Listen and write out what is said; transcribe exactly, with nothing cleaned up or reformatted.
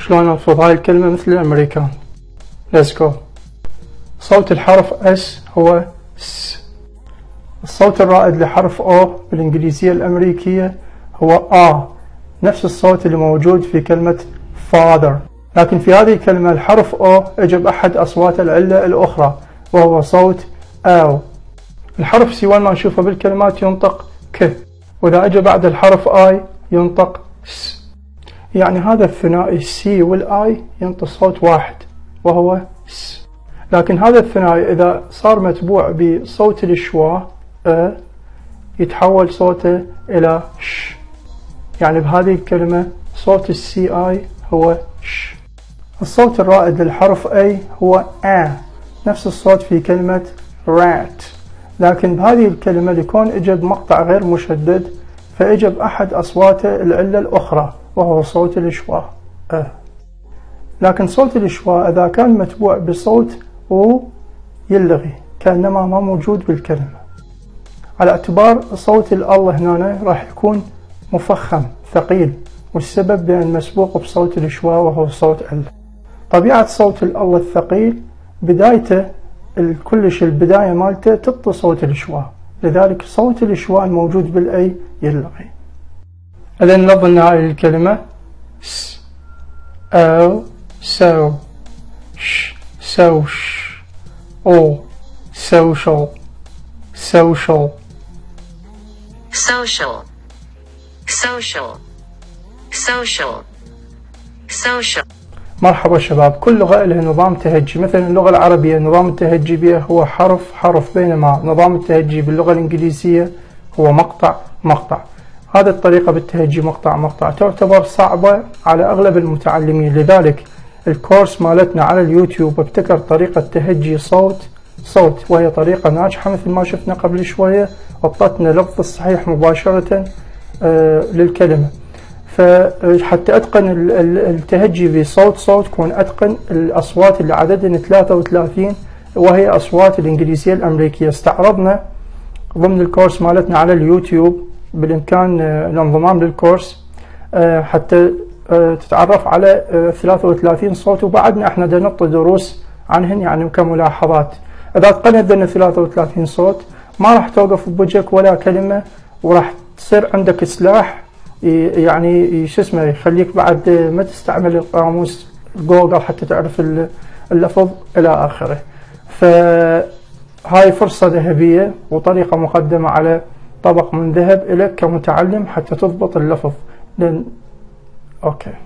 شلون نلفظ هاي الكلمة مثل الأمريكان. Let's go. صوت الحرف اس هو س. الصوت الرائد لحرف او بالإنجليزية الأمريكية هو آ، نفس الصوت اللي موجود في كلمة father. لكن في هذه الكلمة الحرف او اجى بأحد أصوات العلة الأخرى وهو صوت او. الحرف سي واحد ما نشوفه بالكلمات ينطق ك، وإذا اجى بعد الحرف اي ينطق س. يعني هذا الثنائي السي والاي ينطق صوت واحد وهو س. لكن هذا الثنائي إذا صار متبوع بصوت الشوا أ يتحول صوته إلى ش. يعني بهذه الكلمة صوت السي اي هو ش. الصوت الرائد للحرف اي هو ا، نفس الصوت في كلمة rat. لكن بهذه الكلمة لكون اجى بمقطع غير مشدد فاجى بأحد أصواته العلة الأخرى وهو صوت الشوا أ. لكن صوت الشوا إذا كان متبوع بصوت و يلغي كأنما ما موجود بالكلمة، على اعتبار صوت الله هنا راح يكون مفخم ثقيل، والسبب بأن مسبوق بصوت الشوا وهو صوت ال. طبيعة صوت الله الثقيل بدايته كلش البداية مالته تطي صوت الشوا، لذلك صوت الشوا الموجود بالأي يلغي. إذن نلفظ نهاية الكلمة س أو سو ش سوش أو social social social social social social. مرحبا شباب. كل لغة لها نظام تهجي. مثلا اللغة العربية نظام التهجي بها هو حرف حرف، بينما نظام التهجي باللغة الإنجليزية هو مقطع مقطع. هذه الطريقة بالتهجي مقطع مقطع تعتبر صعبة على أغلب المتعلمين، لذلك الكورس مالتنا على اليوتيوب ابتكر طريقة تهجي صوت صوت، وهي طريقة ناجحة مثل ما شفنا قبل شوية، وطتنا لفظ الصحيح مباشرة آه للكلمة. فحتى أتقن التهجي بصوت صوت كون أتقن الأصوات اللي عددها ثلاثة وثلاثين وهي أصوات الإنجليزية الأمريكية. استعرضنا ضمن الكورس مالتنا على اليوتيوب، بالإمكان الانضمام للكورس حتى تتعرف على ثلاثة وثلاثين صوت، وبعدنا احنا دا نعطي دروس عنهن يعني كملاحظات. إذا أتقنت ذن ثلاثة وثلاثين صوت ما راح توقف بوجهك ولا كلمة، وراح تصير عندك سلاح يعني شو اسمه يخليك بعد ما تستعمل القاموس جوجل حتى تعرف اللفظ إلى آخره. فهاي فرصة ذهبية وطريقة مقدمة على طبق من ذهب إليك كمتعلم حتى تضبط اللفظ. لأن أوكي